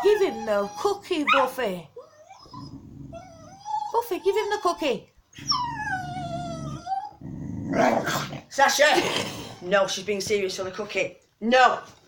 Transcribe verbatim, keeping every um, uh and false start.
Give him the cookie, Buffy. Buffy, give him the cookie. Sasha! No, she's being serious on a cookie. No!